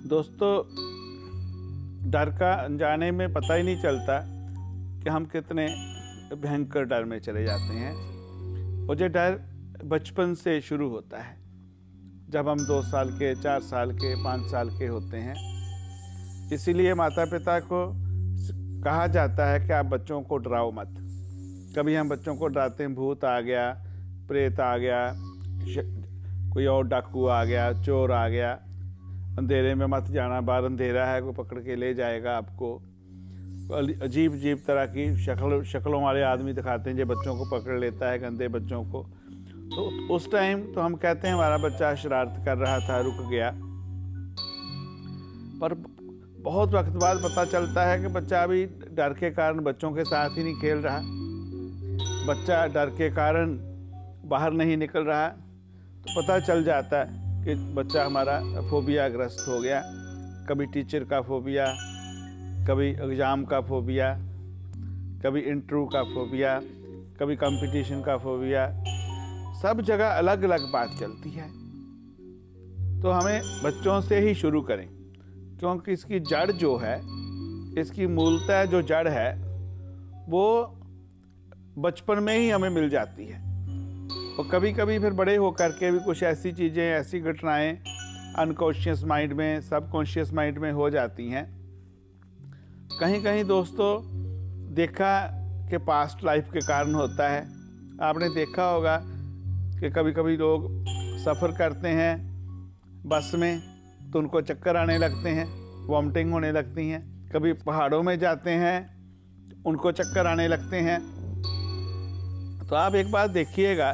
दोस्तों, डर का अनजाने में पता ही नहीं चलता कि हम कितने भयंकर डर में चले जाते हैं। और ये डर बचपन से शुरू होता है, जब हम 2 साल के, 4 साल के, 5 साल के होते हैं। इसीलिए माता पिता को कहा जाता है कि आप बच्चों को डराओ मत। कभी हम बच्चों को डराते हैं, भूत आ गया, प्रेत आ गया, कोई और डाकू आ गया, चोर आ गया, अंधेरे में मत जाना, बाहर अंधेरा है, कोई पकड़ के ले जाएगा आपको। अजीब अजीब तरह की शक्लों वाले आदमी दिखाते हैं जो बच्चों को पकड़ लेता है, गंदे बच्चों को। तो उस टाइम तो हम कहते हैं हमारा बच्चा शरारत कर रहा था, रुक गया। पर बहुत वक्त बाद पता चलता है कि बच्चा अभी डर के कारण बच्चों के साथ ही नहीं खेल रहा, बच्चा डर के कारण बाहर नहीं निकल रहा। तो पता चल जाता है कि बच्चा हमारा फोबिया ग्रस्त हो गया। कभी टीचर का फोबिया, कभी एग्ज़ाम का फोबिया, कभी इंटरव्यू का फोबिया, कभी कंपटीशन का फोबिया। सब जगह अलग अलग बात चलती है। तो हमें बच्चों से ही शुरू करें, क्योंकि इसकी जड़ जो है, इसकी मूलतः जो जड़ है वो बचपन में ही हमें मिल जाती है। और कभी कभी फिर बड़े होकर के भी कुछ ऐसी चीज़ें, ऐसी घटनाएं अनकॉन्शियस माइंड में, सबकॉन्शियस माइंड में हो जाती हैं। कहीं कहीं दोस्तों देखा कि पास्ट लाइफ के कारण होता है। आपने देखा होगा कि कभी कभी लोग सफ़र करते हैं बस में तो उनको चक्कर आने लगते हैं, वॉमिटिंग होने लगती हैं। कभी पहाड़ों में जाते हैं उनको चक्कर आने लगते हैं। तो आप एक बात देखिएगा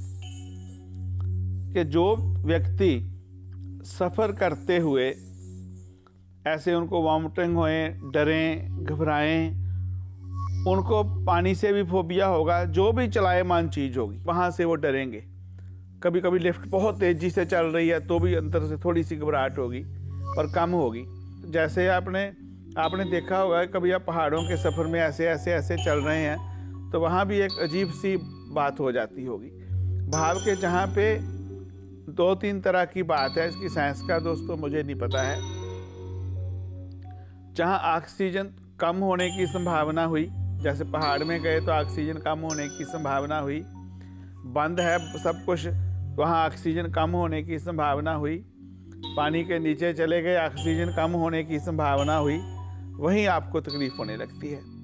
कि जो व्यक्ति सफ़र करते हुए ऐसे उनको वॉमिटिंग होए, डरें, घबराएं, उनको पानी से भी फोबिया होगा। जो भी चलायमान चीज़ होगी वहाँ से वो डरेंगे। कभी कभी लिफ्ट बहुत तेज़ी से चल रही है तो भी अंदर से थोड़ी सी घबराहट होगी, पर कम होगी। जैसे आपने देखा होगा, कभी आप पहाड़ों के सफ़र में ऐसे ऐसे चल रहे हैं तो वहाँ भी एक अजीब सी बात हो जाती होगी। भाव के जहाँ पे 2-3 तरह की बात है, इसकी साइंस का दोस्तों मुझे नहीं पता है। जहाँ ऑक्सीजन कम होने की संभावना हुई, जैसे पहाड़ में गए तो ऑक्सीजन कम होने की संभावना हुई, बंद है सब कुछ, वहाँ ऑक्सीजन कम होने की संभावना हुई। पानी के नीचे चले गए, ऑक्सीजन कम होने की संभावना हुई, वहीं आपको तकलीफ होने लगती है।